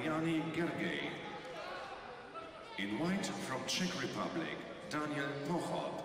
Mariany Gergely. In white from Czech Republic, Daniel Pochop.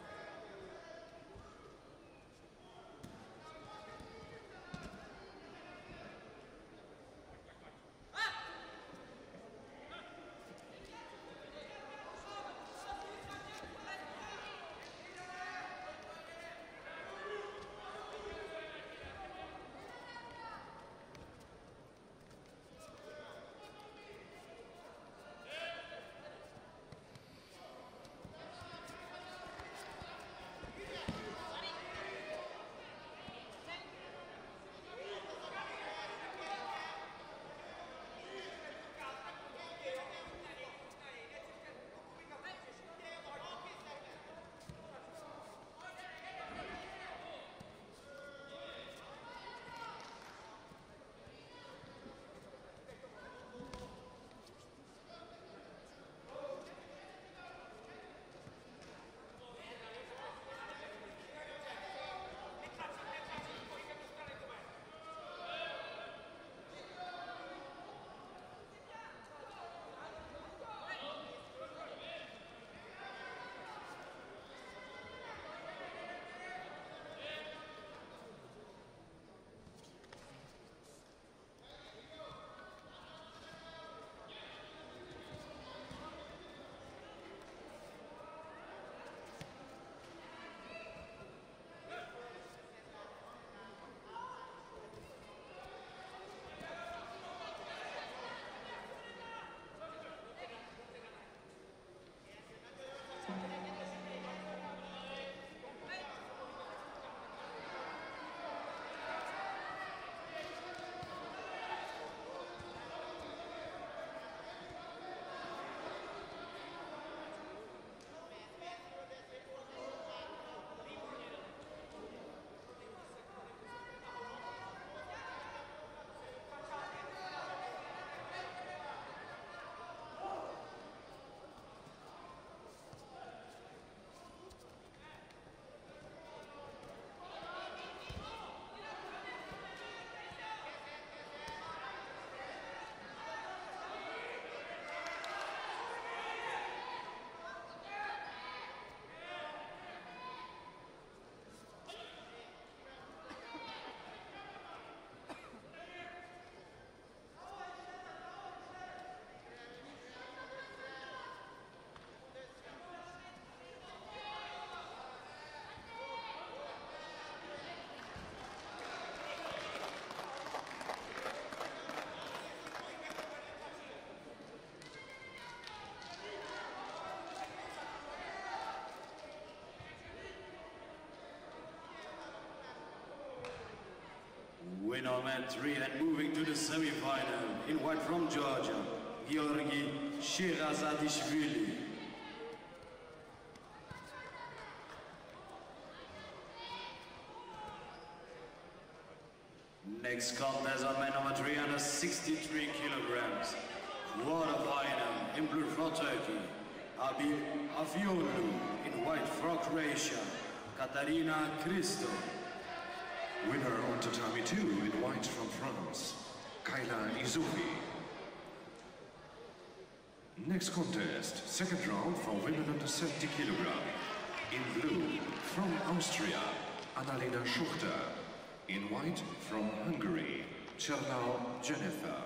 Winner man 3 and moving to the semi-final in white from Georgia, Georgi Sherazadishvili. Next contest on man number 363 kilograms. Quarter final in blue for Turkey, Abib Afyonlu. In white for Croatia, Katarina Christo. Winner on tatami 2 in white from France, Kayla Izufi. Next contest, second round for women under 70 kg. In blue from Austria, Annalena Schuchter. In white from Hungary, Czerlau Jennifer.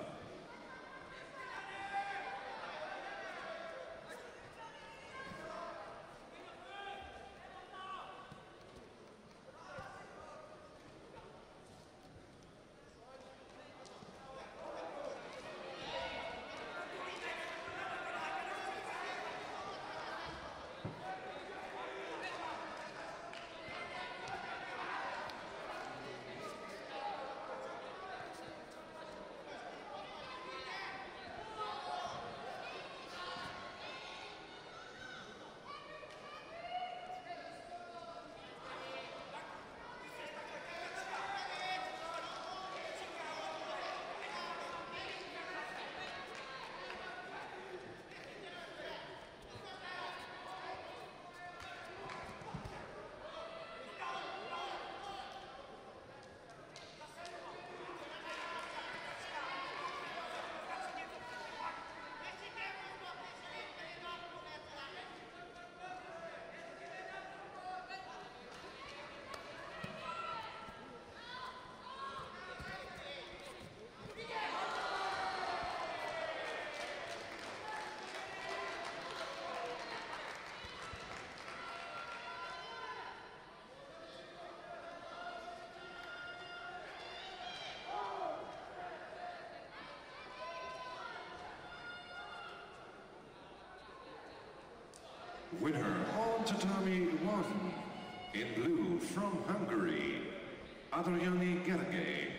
Winner on tatami 1. In blue from Hungary, Adriani Gergely.